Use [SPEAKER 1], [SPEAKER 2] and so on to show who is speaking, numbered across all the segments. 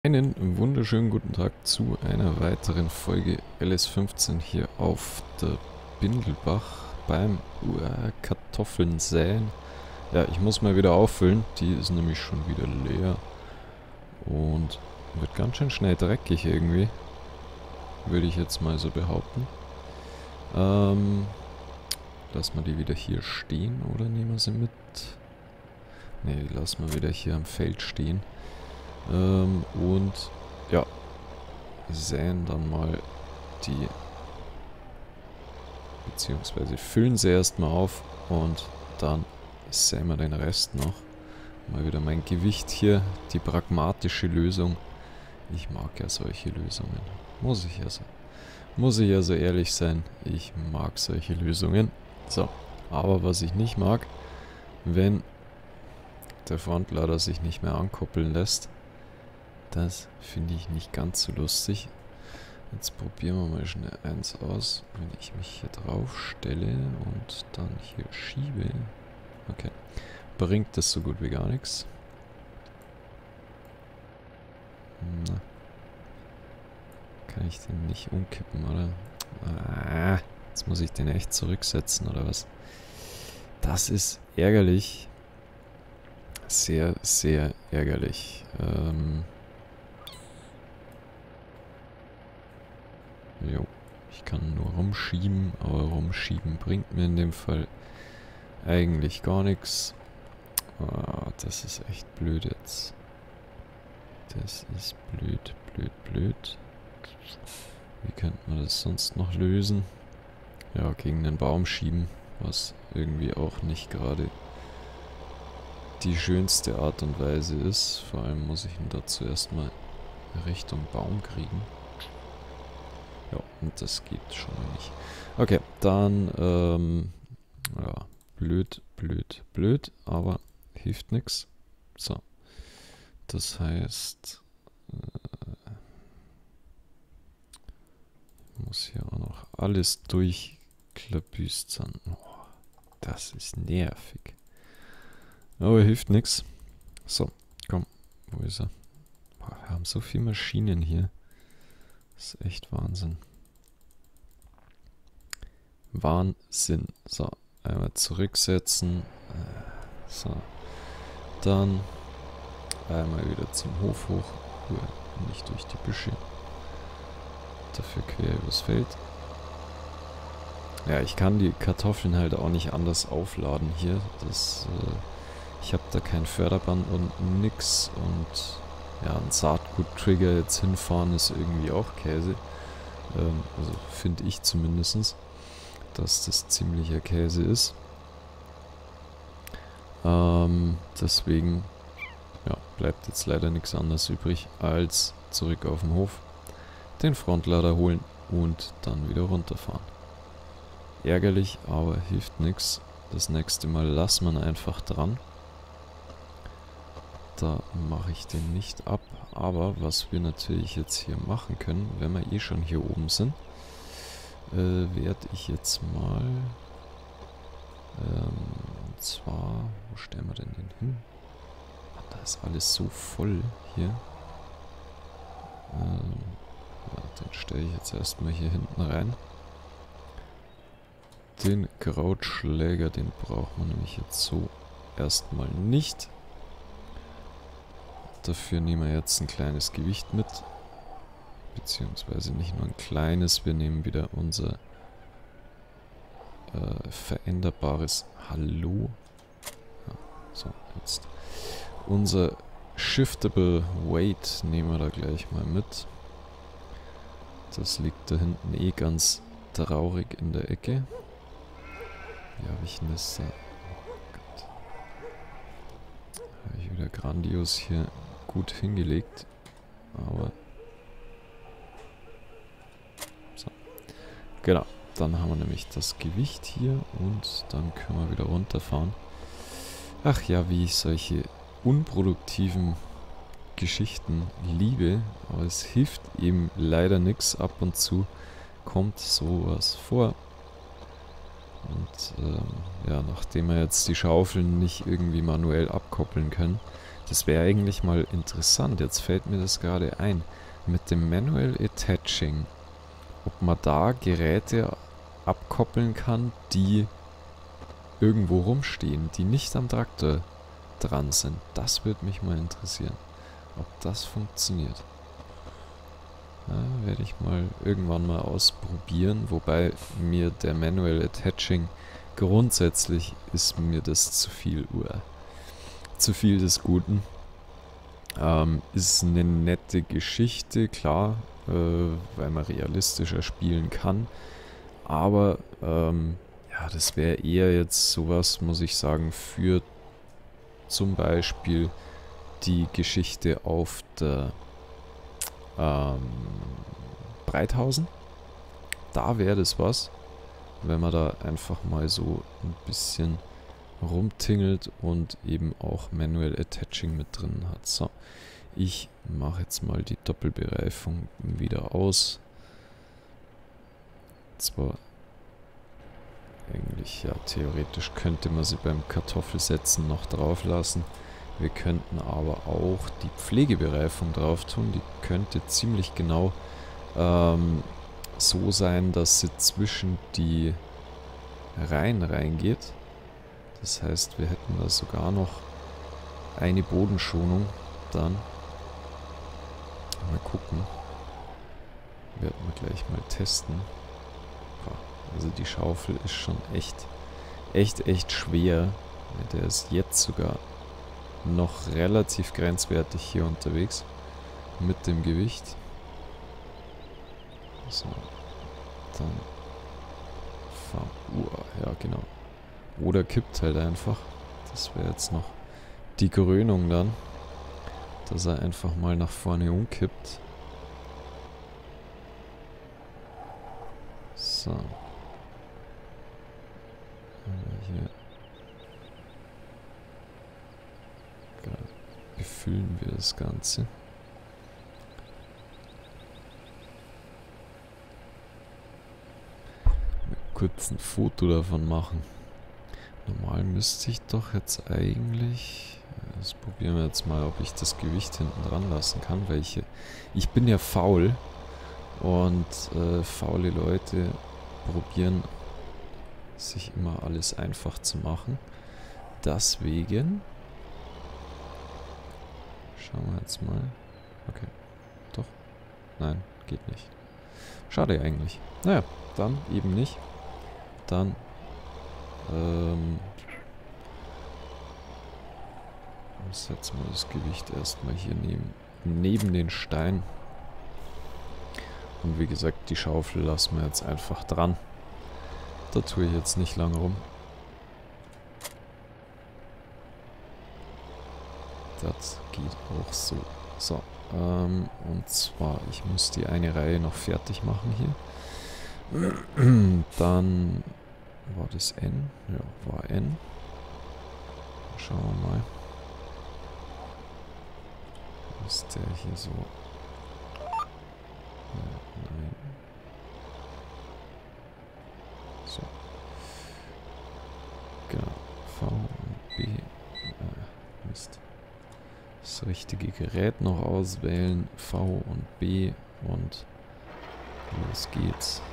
[SPEAKER 1] Einen wunderschönen guten Tag zu einer weiteren Folge LS15 hier auf der Bindelbach beim Kartoffeln säen. Ja, ich muss mal wieder auffüllen, die ist nämlich schon wieder leer und wird ganz schön schnell dreckig irgendwie, würde ich jetzt mal so behaupten. Lassen wir die wieder hier stehen oder nehmen wir sie mit? Ne, die lassen wir wieder hier am Feld stehen. Und ja, säen dann mal die, beziehungsweise füllen sie erstmal auf und dann säen wir den Rest noch. Mal wieder mein Gewicht hier, die pragmatische Lösung. Ich mag ja solche Lösungen. Muss ich ja so ehrlich sein, ich mag solche Lösungen. So, aber was ich nicht mag, wenn der Frontlader sich nicht mehr ankoppeln lässt. Das finde ich nicht ganz so lustig. Jetzt probieren wir mal schnell eins aus. Wenn ich mich hier drauf stelle und dann hier schiebe. Okay. Bringt das so gut wie gar nichts. Na. Kann ich den nicht umkippen, oder? Ah, jetzt muss ich den echt zurücksetzen, oder was? Das ist ärgerlich. Sehr, sehr ärgerlich. Jo, ich kann nur rumschieben, aber rumschieben bringt mir in dem Fall eigentlich gar nichts. Ah, das ist echt blöd jetzt. Das ist blöd, blöd, blöd. Wie könnte man das sonst noch lösen? Ja, gegen den Baum schieben, was irgendwie auch nicht gerade die schönste Art und Weise ist. Vor allem muss ich ihn dazu erstmal Richtung Baum kriegen. Ja, und das geht schon nicht. Okay, dann, ja, blöd, blöd, blöd, aber hilft nix. So, das heißt, ich muss hier auch noch alles durchklabüstern. Oh, das ist nervig. Aber hilft nix. So, komm, wo ist er? Boah, wir haben so viele Maschinen hier. Das ist echt Wahnsinn. Wahnsinn. So, einmal zurücksetzen. So. Dann einmal wieder zum Hof hoch. Nicht durch die Büsche. Dafür quer übers Feld. Ja, ich kann die Kartoffeln halt auch nicht anders aufladen hier. Ich habe da kein Förderband und nix. Und ja, ein Saatgut-Trigger jetzt hinfahren ist irgendwie auch Käse. Also finde ich zumindest, dass das ziemlicher Käse ist. Deswegen ja, bleibt jetzt leider nichts anderes übrig, als zurück auf den Hof, den Frontlader holen und dann wieder runterfahren. Ärgerlich, aber hilft nichts. Das nächste Mal lassen wir ihn einfach dran. Da mache ich den nicht ab. Aber was wir natürlich jetzt hier machen können, wenn wir eh schon hier oben sind, werde ich jetzt mal, und zwar, wo stellen wir denn den hin? Ach, da ist alles so voll hier. Ja, den stelle ich jetzt erstmal hier hinten rein. Den Krautschläger, den braucht man nämlich jetzt so erstmal nicht. Dafür nehmen wir jetzt ein kleines Gewicht mit. Beziehungsweise nicht nur ein kleines, wir nehmen wieder unser veränderbares Hallo. Ja, so, jetzt. Unser Shiftable Weight nehmen wir da gleich mal mit. Das liegt da hinten eh ganz traurig in der Ecke. Wie habe ich denn das da? Oh Gott. Habe ich wieder grandios hier gut hingelegt. Aber so. Genau. Dann haben wir nämlich das Gewicht hier und dann können wir wieder runterfahren. Ach ja, wie ich solche unproduktiven Geschichten liebe, aber es hilft eben leider nichts. Ab und zu kommt sowas vor. Und ja, nachdem wir jetzt die Schaufeln nicht irgendwie manuell abkoppeln können, Das wäre eigentlich mal interessant. Jetzt fällt mir das gerade ein. Mit dem Manual Attaching. Ob man da Geräte abkoppeln kann, die irgendwo rumstehen, die nicht am Traktor dran sind. Das würde mich mal interessieren, ob das funktioniert. Ja, werde ich mal irgendwann mal ausprobieren, wobei mir der Manual Attaching grundsätzlich ist mir das zu viel zu viel des Guten. Ist eine nette Geschichte, klar, weil man realistischer spielen kann, aber ja, das wäre eher jetzt sowas, muss ich sagen, für zum Beispiel die Geschichte auf der Breithausen. Da wäre das was, wenn man da einfach mal so ein bisschen rumtingelt und eben auch Manual Attaching mit drin hat. So, ich mache jetzt mal die Doppelbereifung wieder aus. Zwar eigentlich, ja, theoretisch könnte man sie beim Kartoffelsetzen noch drauf lassen. Wir könnten aber auch die Pflegebereifung drauf tun. Die könnte ziemlich genau so sein, dass sie zwischen die Reihen reingeht. Das heißt, wir hätten da sogar noch eine Bodenschonung dann. Mal gucken. Werden wir gleich mal testen. Also die Schaufel ist schon echt schwer. Der ist jetzt sogar noch relativ grenzwertig hier unterwegs mit dem Gewicht. So, dann ja genau. Oder kippt halt einfach. Das wäre jetzt noch die Krönung dann, dass er einfach mal nach vorne umkippt. So. Hier befüllen wir das Ganze. Mal kurz ein Foto davon machen. Normal müsste ich doch jetzt eigentlich... Das probieren wir jetzt mal, ob ich das Gewicht hinten dran lassen kann, weil ich bin ja faul und faule Leute probieren sich immer alles einfach zu machen. Deswegen schauen wir jetzt mal. Okay, doch. Nein, geht nicht. Schade eigentlich. Naja, dann eben nicht. Dann setzen wir das Gewicht erstmal hier neben den Stein. Und wie gesagt, die Schaufel lassen wir jetzt einfach dran. Da tue ich jetzt nicht lange rum. Das geht auch so. So, und zwar, ich muss die eine Reihe noch fertig machen hier. Dann war das N? Ja, war N. Schauen wir mal. Ist der hier so? Ja, nein. So. Genau. V und B. Mist. Das richtige Gerät noch auswählen. V und B und los geht's.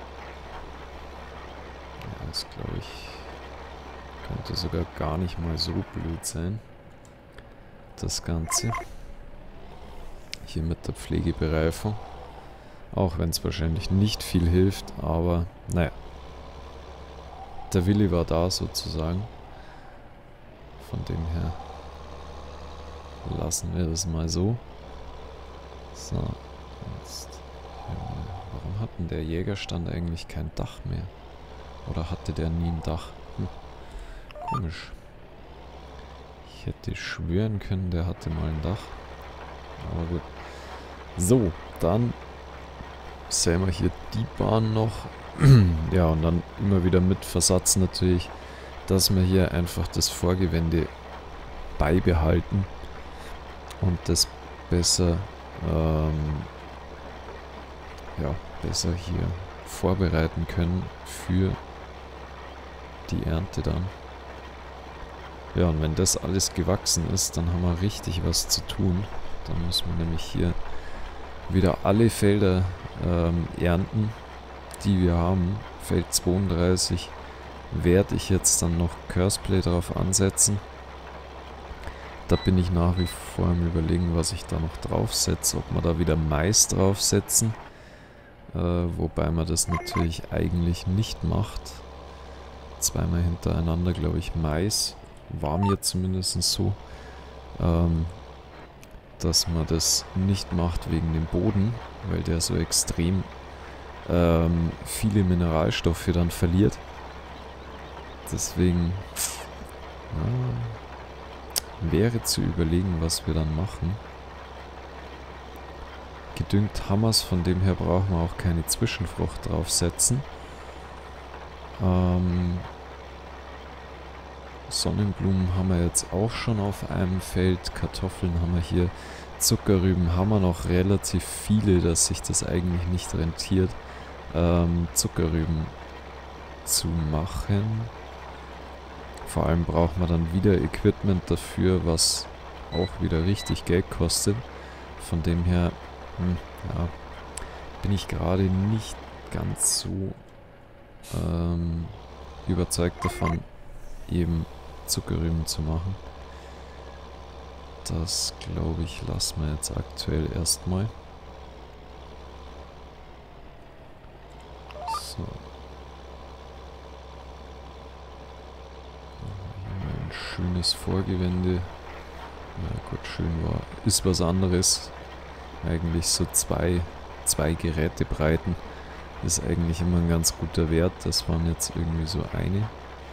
[SPEAKER 1] Ja, das glaube ich könnte sogar gar nicht mal so blöd sein. Das Ganze. Hier mit der Pflegebereifung. Auch wenn es wahrscheinlich nicht viel hilft, aber naja. Der Wille war da sozusagen. Von dem her lassen wir das mal so. So, jetzt. Warum hat denn der Jägerstand eigentlich kein Dach mehr? Oder hatte der nie ein Dach? Komisch. Ich hätte schwören können, der hatte mal ein Dach. Aber gut. So, dann sehen wir hier die Bahn noch. Ja, und dann immer wieder mit Versatz natürlich, dass wir hier einfach das Vorgewende beibehalten und das besser, ja, besser hier vorbereiten können für die Ernte dann. Ja, und wenn das alles gewachsen ist, dann haben wir richtig was zu tun. Dann müssen wir nämlich hier wieder alle Felder ernten, die wir haben. Feld 32 werde ich jetzt dann noch Curseplay drauf ansetzen. Da bin ich nach wie vor am Überlegen, was ich da noch draufsetze. Ob wir da wieder Mais draufsetzen. Wobei man das natürlich eigentlich nicht macht. Zweimal hintereinander, glaube ich, Mais. War mir zumindest so. Dass man das nicht macht wegen dem Boden, weil der so extrem viele Mineralstoffe dann verliert. Deswegen wäre zu überlegen, was wir dann machen. Gedüngt Hammers, von dem her brauchen wir auch keine Zwischenfrucht draufsetzen. Sonnenblumen haben wir jetzt auch schon auf einem Feld. Kartoffeln haben wir hier. Zuckerrüben haben wir noch relativ viele, dass sich das eigentlich nicht rentiert, Zuckerrüben zu machen. Vor allem braucht man dann wieder Equipment dafür, was auch wieder richtig Geld kostet. Von dem her ja, bin ich gerade nicht ganz so überzeugt davon, eben Zuckerrüben zu machen. Das, glaube ich, lassen wir jetzt aktuell erstmal. So. Hier mal ein schönes Vorgewende. Ja gut, schön war. Ist was anderes. Eigentlich so zwei Gerätebreiten ist eigentlich immer ein ganz guter Wert. Das waren jetzt irgendwie so eine.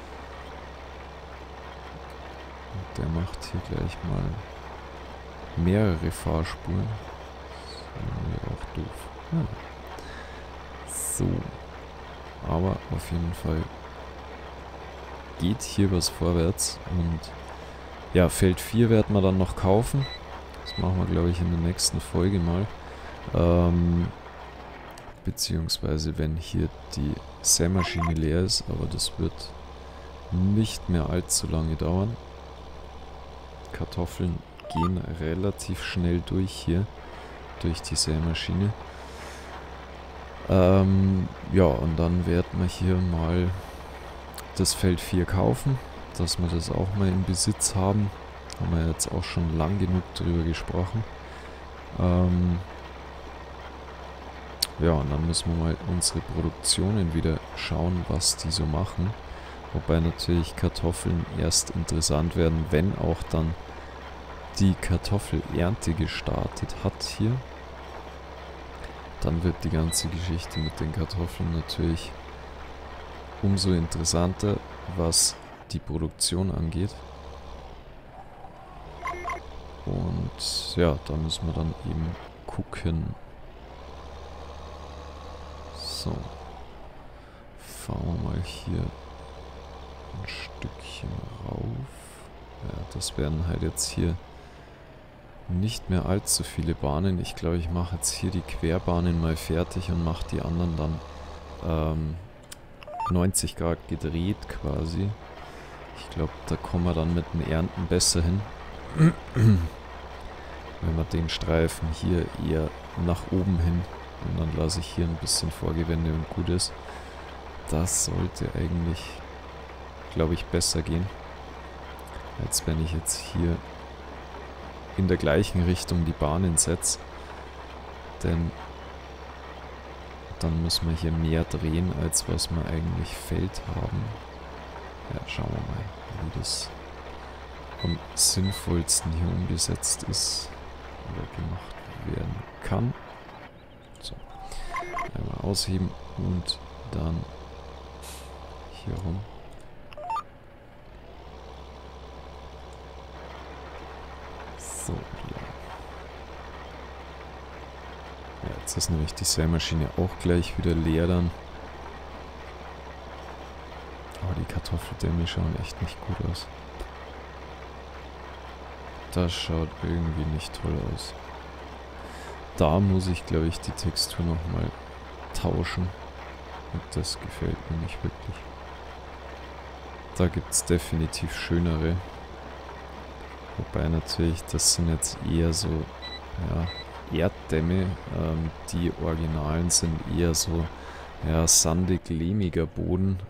[SPEAKER 1] Der macht hier gleich mal mehrere Fahrspuren. Das ist auch doof. Ja. So. Aber auf jeden Fall geht hier was vorwärts. Und ja, Feld 4 werden wir dann noch kaufen. Das machen wir, glaube ich, in der nächsten Folge mal. Beziehungsweise wenn hier die Sämaschine leer ist. Aber das wird nicht mehr allzu lange dauern. Kartoffeln gehen relativ schnell durch hier, durch die Sämaschine. Ja, und dann werden wir hier mal das Feld 4 kaufen, dass wir das auch mal in Besitz haben. Haben wir jetzt auch schon lang genug drüber gesprochen. Ja, und dann müssen wir mal unsere Produktionen wieder schauen, was die so machen. Wobei natürlich Kartoffeln erst interessant werden, wenn auch dann die Kartoffelernte gestartet hat hier. Dann wird die ganze Geschichte mit den Kartoffeln natürlich umso interessanter, was die Produktion angeht. Und ja, da müssen wir dann eben gucken. So. Fahren wir mal hier ein Stückchen rauf. Ja, das werden halt jetzt hier nicht mehr allzu viele Bahnen. Ich glaube, ich mache jetzt hier die Querbahnen mal fertig und mache die anderen dann 90 Grad gedreht quasi. Ich glaube, da kommen wir dann mit den Ernten besser hin. Wenn wir den Streifen hier eher nach oben hin und dann lasse ich hier ein bisschen Vorgewende und gut ist. Das sollte eigentlich, glaube ich, besser gehen, als wenn ich jetzt hier in der gleichen Richtung die Bahnen setze. Denn dann müssen wir hier mehr drehen, als was wir eigentlich Feld haben. Ja, schauen wir mal, wie das am sinnvollsten hier umgesetzt ist oder gemacht werden kann. So, einmal ausheben und dann hier rum. So, ja. Ja, jetzt ist nämlich die Sämaschine auch gleich wieder leer dann. Aber die Kartoffeldämme schauen echt nicht gut aus. Das schaut irgendwie nicht toll aus. Da muss ich, glaube ich, die Textur nochmal tauschen. Und das gefällt mir nicht wirklich. Da gibt es definitiv schönere. Wobei natürlich, das sind jetzt eher so, ja, Erddämme. Die Originalen sind eher so, ja, sandig-lehmiger Boden.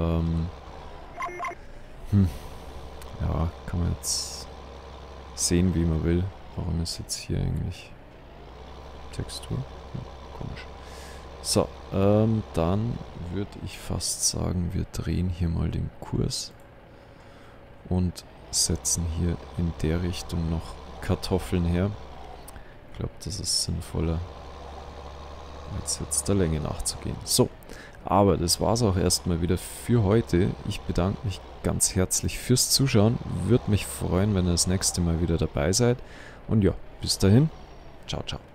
[SPEAKER 1] Ja, kann man jetzt sehen, wie man will. Warum ist jetzt hier eigentlich Textur? Komisch. So, dann würde ich fast sagen, wir drehen hier mal den Kurs und setzen hier in der Richtung noch Kartoffeln her. Ich glaube, das ist sinnvoller, als jetzt der Länge nachzugehen. So, aber das war es auch erstmal wieder für heute. Ich bedanke mich ganz herzlich fürs Zuschauen. Würde mich freuen, wenn ihr das nächste Mal wieder dabei seid. Und ja, bis dahin. Ciao, ciao.